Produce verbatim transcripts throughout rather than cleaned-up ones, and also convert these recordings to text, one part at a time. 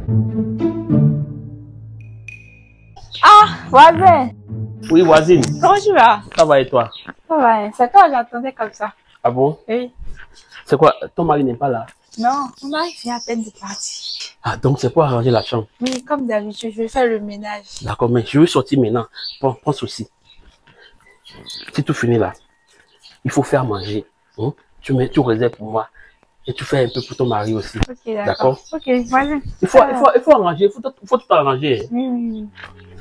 Ah, voisin. Oui, voisine. Comment tu vas? Ça va et toi? Ça va, c'est toi, j'attendais comme ça. Ah bon? Oui. C'est quoi? Ton mari n'est pas là? Non, mon mari vient à peine de partir. Ah, donc c'est pour arranger la chambre? Oui, comme d'habitude, je vais faire le ménage. D'accord, mais je veux sortir maintenant. Prends, prends ceci. C'est tout fini là. Il faut faire manger. Hein? Tu mets, tu réserves pour moi. Et tu fais un peu pour ton mari aussi. Ok, d'accord. Ok, vas-y. Il faut, il faut, il faut arranger, il faut, il faut tout arranger. Oui, oui, oui.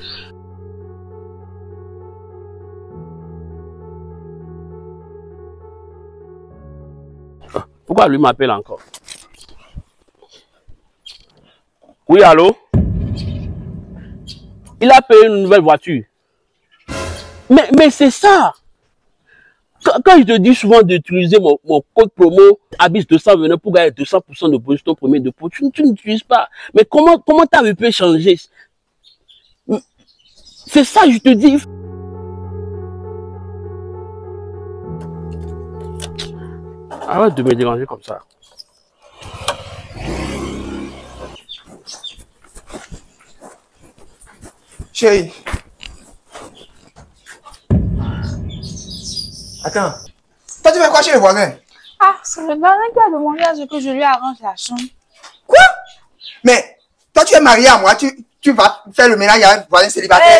Pourquoi lui m'appelle encore? Oui, allô? Il a payé une nouvelle voiture. Mais, mais c'est ça. Quand, quand je te dis souvent d'utiliser mon, mon code promo Abyss deux cent vingt-neuf pour gagner deux cents pour cent de bonus ton premier dépôt, tu, tu n'utilises pas. Mais comment comment ta vie peut changer? C'est ça, je te dis. Arrête de me déranger comme ça. Chérie. Attends. Toi, tu fais quoi chez le voisin? Ah, c'est le voisin qui a demandé à ce que je lui arrange la chambre. Quoi? Mais, toi, tu es marié à moi, tu, tu vas faire le ménage avec un voisin célibataire. Hey,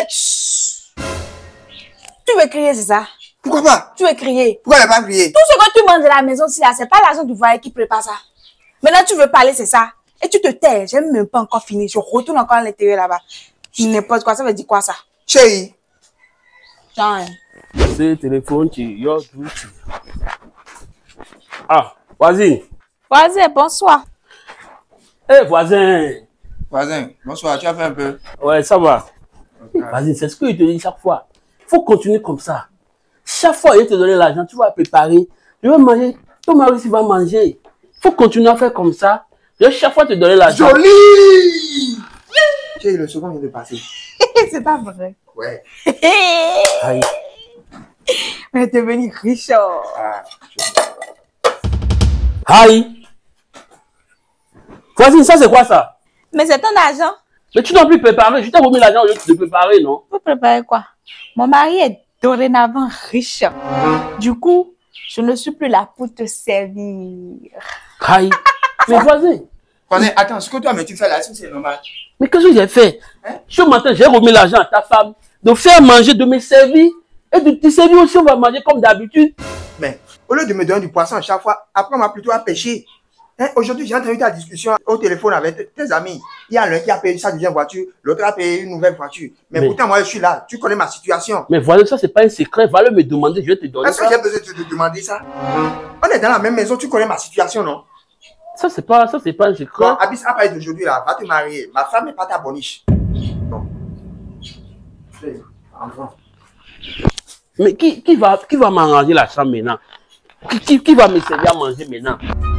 tu veux crier, c'est ça? Pourquoi pas? Tu veux crier? Pourquoi elle va pas crier? Tout ce que tu manges de la maison, si là, c'est pas l'argent du voisin qui prépare ça. Maintenant, tu veux parler, c'est ça? Et tu te tais, j'ai même pas encore fini. Je retourne encore à l'intérieur là-bas. N'importe quoi, ça veut dire quoi ça? Chérie. Tiens. C'est téléphone, tu y Ah, voisine. Voisin, bonsoir. Eh, hey, voisin. Voisin, bonsoir, tu as fait un peu? Ouais, ça va. Okay. Vas-y, c'est ce que je te dis chaque fois. Il faut continuer comme ça. Chaque fois, il te donner l'argent, tu vas préparer. Je vais manger. Ton mari aussi va manger. Il faut continuer à faire comme ça. Je vais chaque fois te donner l'argent. Joli! Chérie, le second vient de passer. C'est pas vrai. Ouais. Aïe. On est devenu riche. Ah, Aïe. Voisine, ça c'est quoi ça? Mais c'est ton argent. Mais tu dois plus préparer. Je t'ai remis l'argent au lieu de préparer, non? Pour préparer quoi? Mon mari est dorénavant riche. Du coup, je ne suis plus là pour te servir. Aïe. Mais voisin. Voisin, attends, ce que toi, mais tu fais là, c'est normal. Mais qu'est-ce que j'ai fait? Hein? Ce matin, j'ai remis l'argent à ta femme de faire manger, de me servir. Et de te servir aussi, on va manger comme d'habitude. Mais au lieu de me donner du poisson à chaque fois, apprends-moi plutôt à pêcher. Hein? Aujourd'hui, j'ai entendu ta discussion au téléphone avec tes amis. Il y a l'un qui a payé sa deuxième voiture, l'autre a payé une nouvelle voiture. Mais, mais pourtant, moi, je suis là. Tu connais ma situation. Mais voilà, ça, c'est pas un secret. Va le me demander, je vais te donner. Est-ce que j'ai besoin de te demander ça? On est dans la même maison, tu connais ma situation, non? Ça, c'est pas, ça, c'est pas un secret. Bon, Abyss, à partir d'aujourd'hui, là, va te marier. Ma femme n'est pas ta boniche. Non. Mais qui, qui va, qui va m'arranger la chambre maintenant? Qui, qui, qui va me servir à manger maintenant?